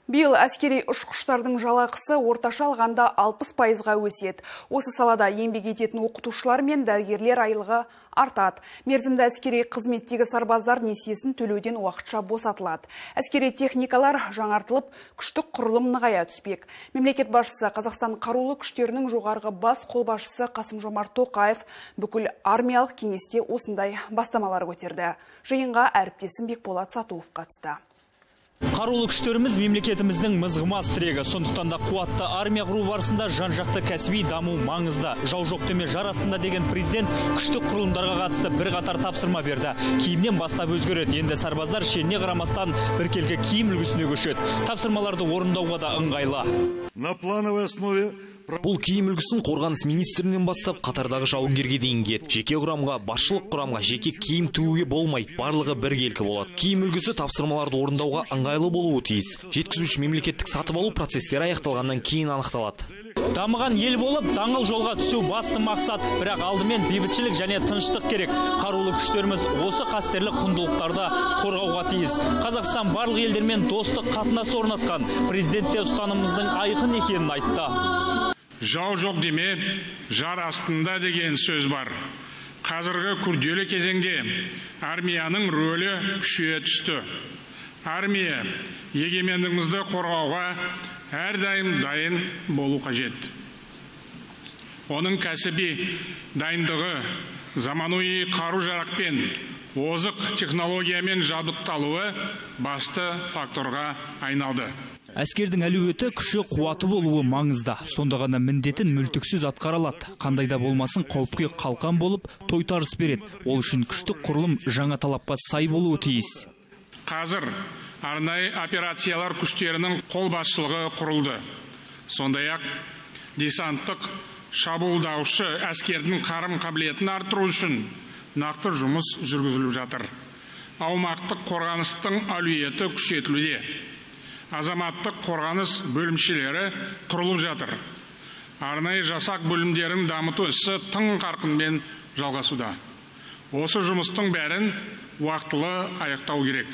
Биыл әскери ұшқыштардың жалақысы орташа алғанда 60%-ға өседі. Осы салада еңбек ететін оқытушылар мен дәрігерлер айлығы артады. Мерзімді әскери қызметтегі сарбаздар несиесін төлеуден уақытша босатылады. Әскери техникалар жаңартылып, күштік құрылым нығая түспек. Мемлекет басшысы Қазақстан қарулы күштерінің жоғарғы бас қолбасшысы Қасым-Жомарт Тоқаев бүкіл армиялық кеңесте осындай бастамалар көтерді. Жиынға әріптесім Бекболат Сатуов қатысты. Қарулы күштеріміз мемлекетіміздің мызғымас тірегі. Сондықтан да қуатты армия құру барысында жан-жақты кәсіби даму маңызды. Жау жоқ деме жар астында деген президент күштік құрылымдарға қатысты бірқатар тапсырма берді. Киімнен бастап өзгереді. Енді сарбаздар шеніне қарамастан біркелкі киім үлгісіне көшеді. Тапсырмаларды орындауға да ыңғайлы. На плановой основе бұл киім үлгісін қорғаныс министрінен бастап қатардағы жауынгерге дейін киеді. Жеке құрамға, басшылық құрамға жеке киім тігуге болмайды. Барлығы біркелкі болады. Киім үлгісі тапсырмаларды орындауға ыңғайлы болуы тиіс. Жеткізуші мемлекеттік сатып алу процестері аяқталғаннан кейін анықталады. Дамыған ел болып, даңғыл жолға түсу басты мақсат. Бірақ алдымен бейбітшілік және тыныштық керек. Қарулы күштеріміз осы қастерлі құндылықтарды қорғауға тиіс. Қазақстан барлық елдермен достық қатынас орнатқан. Президентте ұстанымымыздың айқын екенін айтты. Жау жоқ деме, жар астында деген сөз бар. Қазіргі күрделі кезеңде армияның рөлі күшейе түсті. Армия егемендігімізді қорғауға әрдайым дайын болу қажет. Оның кәсіби дайындығы заманауи қару-жарақпен, озық технологиямен жабдықталуы басты факторға айналды. Әскердің әлеуеті күші қуаты болуы маңызды. Сонда ғана міндетін мүлтіксіз атқара алады. Қандайда болмасын қауіпке қалқан болып, тойтарыс береді. Ол үшін күштік құрылым жаңа талапқа сай болуы тиіс. Қазір арнайы операциялар күштерінің қолбасшылығы құрылды. Сондай-ақ десанттық шабуылдаушы әскердің қарым-қабілетін арттыру үшін нақты жұмыс жүргізіліп жатыр. Аумақтық қорғаныстың әлеуеті күшейтілуде. Азаматтық қорғаныс бөлімшелері құрылып жатыр. Арнайы жасақ бөлімдерін дамыту ісі тың қарқынмен жалғасуда. Осы жұмыстың бәрін уақытылы аяқтау керек.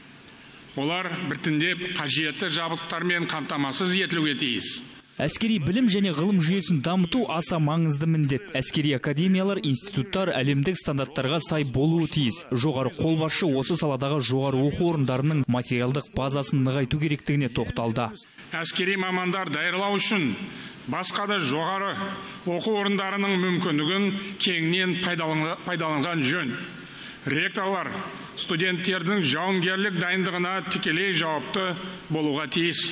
Олар біртіндеп қажетті жабдықтармен қамтамасыз етілуге тиіс. Әскери білім және ғылым жүйесін дамыту аса маңызды міндет. Әскери академиялар, институттар әлемдік стандарттарға сай болуы тиіс. Жоғары қолбасшы осы саладағы жоғары оқу орындарының материалдық базасын нығайту керектігіне тоқталды. Әскери мамандар даярлау үшін басқа да жоғары оқу орындарының мүмкіндігін кеңінен пайдаланған жөн. Ректорлар студенттердің жауынгерлік дайындығына тікелей жауапты болуға тиіс.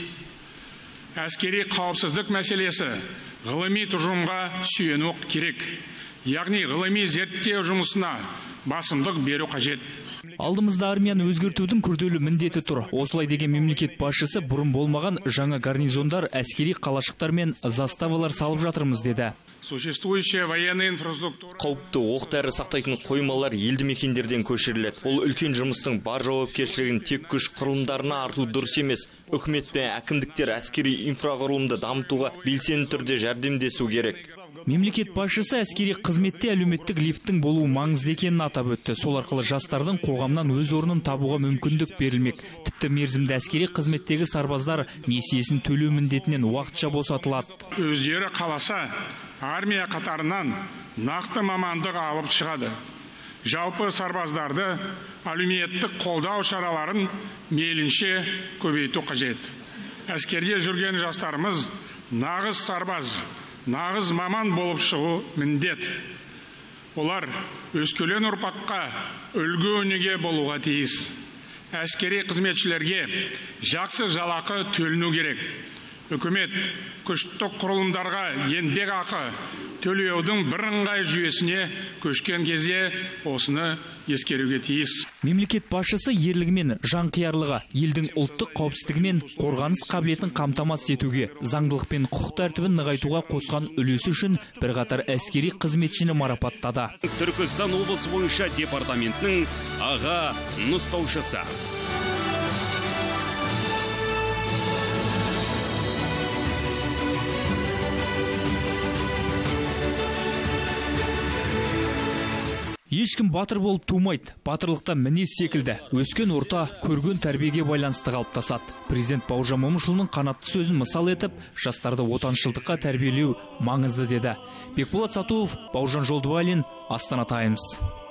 Әскери қауіпсіздік мәселесі ғылыми тұжырымға сүйену керек. Яғни ғылыми зерттеу жұмысына басымдық беру қажет. Алдымызда армияны өзгертудің күрделі міндеті тұр. Осылай деген мемлекет басшысы бұрын болмаған жаңа гарнизондар, әскери қалашықтар мен заставалар салып жатырмыз деді. Существующая военная инфраструктура. Қауіпті оқ-дәрі сақтайтын қоймалар елді мекендерден көшіріледі. Ол үлкен жұмыстың бар жауапкершілігін тек күш құрылымдарына арту дұрыс емес. Үкімет пен әкімдіктер әскери инфрақұрылымды дамытуға белсенді түрде жәрдемдесу керек. Мемлекет басшысы әскери қызметте әлеуметтік лифттің болуы маңызды екенін атап өтті. Сол арқылы жастардың қоғамнан өз орнын табуға мүмкіндік берілмек. Тіпті мерзімді әскери қызметтегі сарбаздар несиесін төлеу міндетінен уақытша босатылады. Өздері қаласа, армия қатарынан нақты мамандық алып шығады. Жалпы сарбаздарды әлеуметтік қолдау шараларын мейлінше көбейту қажет. Әскерде жүрген жастарымыз нағыз сарбаз, нағыз маман болып шығу міндет. Олар өскелең ұрпаққа үлгі өнеге болуға тиіс. Әскери қызметшілерге жақсы жалақы төлену керек. Үкімет күштік құрылымдарға еңбек ақы төлеудің бірыңғай жүйесіне көшкен кезде осыны ескеруге тиіс. Мемлекет басшысы ерлігімен жанқиярлығы, елдің ұлттық қауіпсіздігі мен қорғаныс қабілетін қамтамасыз етуге, заңдылық пен құқық тәртібін нығайтуға қосқан үлесі үшін бірқатар әскери қызметшіні марапаттады. Түркістан облысы бойынша департаментінің аға нұсқаушысы. Ешкім батыр болып тумайды, батырлықта мінез секілді. Өскен орта, көрген тәрбиеге байланысты қалыптасады. Президент Бауыржан Момышұлының қанатты сөзін мысал етіп, жастарды отаншылдыққа тәрбиелеу маңызды деді. Бекболат Сатуов, Бауыржан Жолдыбайлин, Астана Таймс.